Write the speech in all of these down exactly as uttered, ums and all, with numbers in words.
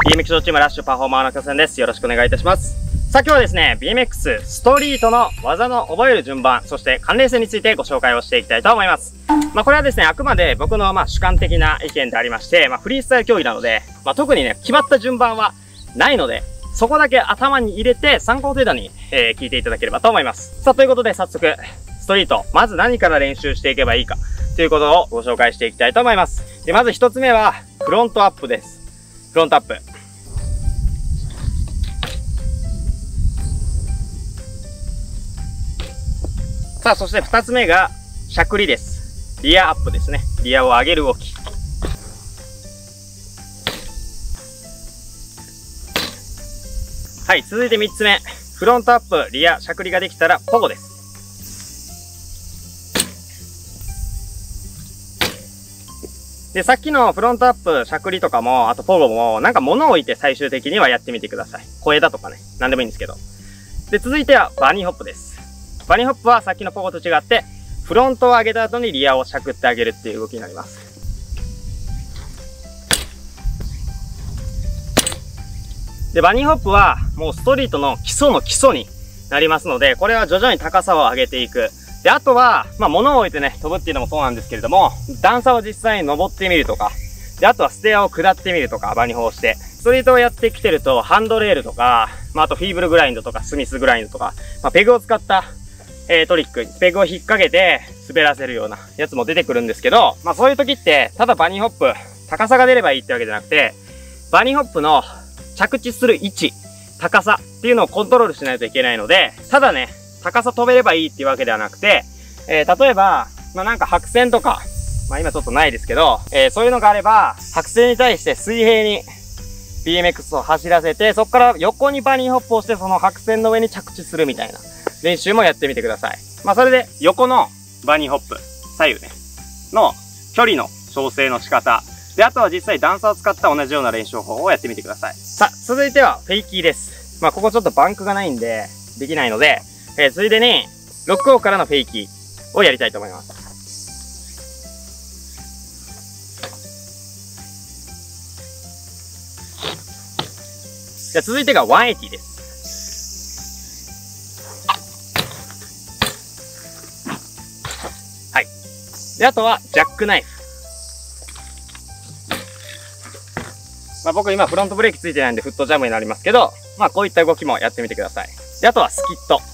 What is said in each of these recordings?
ビーエムエックス ショーチームラッシュパフォーマーの拠点です。よろしくお願いいたします。さあ今日はですね、ビーエムエックス ストリートの技の覚える順番、そして関連性についてご紹介をしていきたいと思います。まあこれはですね、あくまで僕のまあ主観的な意見でありまして、まあフリースタイル競技なので、まあ特にね、決まった順番はないので、そこだけ頭に入れて参考程度に、えー、聞いていただければと思います。さあということで早速、ストリート、まず何から練習していけばいいかということをご紹介していきたいと思います。で、まず一つ目は、フロントアップです。フロントアップ。さあ、そして二つ目が、しゃくりです。リアアップですね。リアを上げる動き。はい、続いて三つ目。フロントアップ、リア、しゃくりができたら、ポゴです。で、さっきのフロントアップ、しゃくりとかも、あとポゴも、なんか物を置いて最終的にはやってみてください。小枝とかね。なんでもいいんですけど。で、続いては、バニーホップです。バニーホップはさっきのポゴと違って、フロントを上げた後にリアをしゃくってあげるっていう動きになります。で、バニーホップはもうストリートの基礎の基礎になりますので、これは徐々に高さを上げていく。で、あとは、まあ物を置いてね、飛ぶっていうのもそうなんですけれども、段差を実際に登ってみるとか、で、あとはステアを下ってみるとか、バニホをして、ストリートをやってきてると、ハンドレールとか、まああとフィーブルグラインドとか、スミスグラインドとか、まあペグを使った、えー、トリック、ペグを引っ掛けて滑らせるようなやつも出てくるんですけど、まあそういう時って、ただバニーホップ、高さが出ればいいってわけじゃなくて、バニーホップの着地する位置、高さっていうのをコントロールしないといけないので、ただね、高さ飛べればいいっていうわけではなくて、えー、例えば、まあ、なんか白線とか、まあ今ちょっとないですけど、えー、そういうのがあれば、白線に対して水平に ビーエムエックス を走らせて、そこから横にバニーホップをして、その白線の上に着地するみたいな練習もやってみてください。まあそれで、横のバニーホップ、左右ね、の距離の調整の仕方、で、あとは実際段差を使った同じような練習法をやってみてください。さあ、続いてはフェイキーです。まあここちょっとバンクがないんで、できないので、えー、ついでに、ロックオフからのフェイキーをやりたいと思います。じゃあ続いてがひゃくはちじゅうです。はい。で、あとはジャックナイフ。まあ僕今フロントブレーキついてないんでフットジャムになりますけど、まあこういった動きもやってみてください。で、あとはスキット。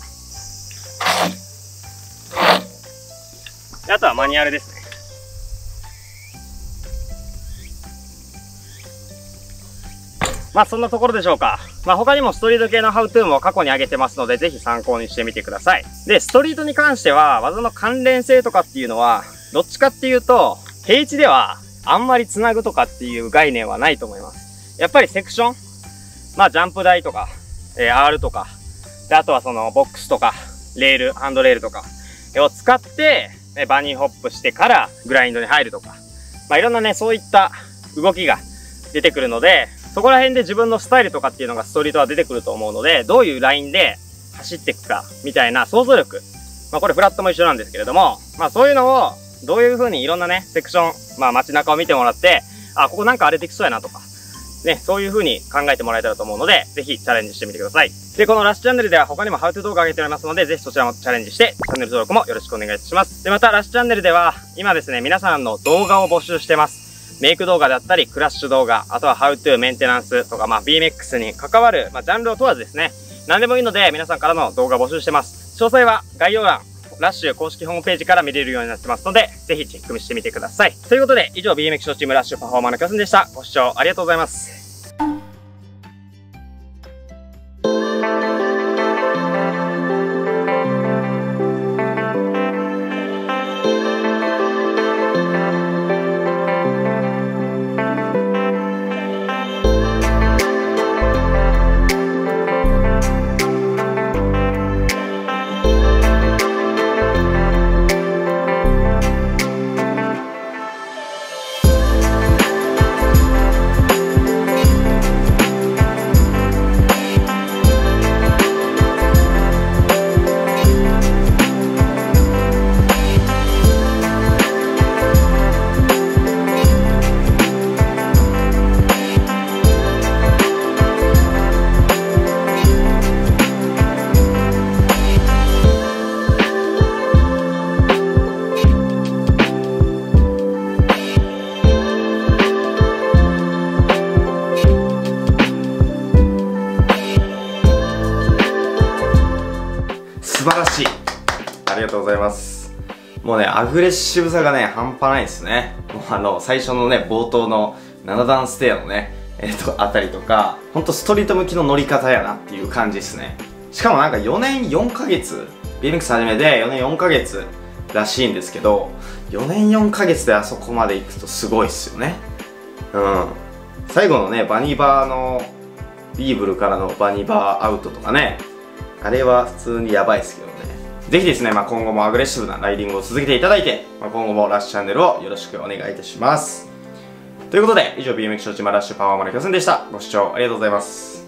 で、あとはマニュアルですね。まあそんなところでしょうか。まあ他にもストリート系のハウトゥーも過去に上げてますので、ぜひ参考にしてみてください。で、ストリートに関しては、技の関連性とかっていうのは、どっちかっていうと、平地ではあんまり繋ぐとかっていう概念はないと思います。やっぱりセクション、まあジャンプ台とか、えー、アール とか、で、あとはそのボックスとか、レール、ハンドレールとかを使って、バニーホップしてからグラインドに入るとか、まあいろんなね、そういった動きが出てくるので、そこら辺で自分のスタイルとかっていうのがストリートは出てくると思うので、どういうラインで走っていくか、みたいな想像力。まあこれフラットも一緒なんですけれども、まあそういうのを、どういう風にいろんなね、セクション、まあ街中を見てもらって、あ、ここなんか荒れてきそうやなとか、ね、そういう風に考えてもらえたらと思うので、ぜひチャレンジしてみてください。で、このラッシュチャンネルでは他にもハウトゥー動画を上げておりますので、ぜひそちらもチャレンジして、チャンネル登録もよろしくお願いします。で、またラッシュチャンネルでは、今ですね、皆さんの動画を募集してます。メイク動画だったり、クラッシュ動画、あとはハウトゥー、メンテナンスとか、まあ ビーエムエックス に関わる、まあジャンルを問わずですね、何でもいいので皆さんからの動画募集してます。詳細は概要欄、ラッシュ公式ホームページから見れるようになってますので、ぜひチェックしてみてください。ということで、以上 ビーエムエックス チームラッシュパフォーマーの拠点でした。ご視聴ありがとうございます。 素晴らしい。ありがとうございます。もうね、アグレッシブさがね、半端ないですね。もうあの、最初のね、冒頭のなな段ステアのね、えっと、あたりとか、ほんとストリート向きの乗り方やなっていう感じですね。しかもなんかよねんよんかげつ、ビーエムエックス 始めてよねんよんかげつらしいんですけど、よねんよんかげつであそこまで行くとすごいっすよね。うん。最後のね、バニバーの、イーブルからのバニバーアウトとかね、あれは普通にやばいですけどね。ぜひですね、まあ、今後もアグレッシブなライディングを続けていただいて、まあ、今後もラッシュチャンネルをよろしくお願いいたします。ということで、以上 ビーエムエックス 承知マラッシュパワーマネキャスンでした。ご視聴ありがとうございます。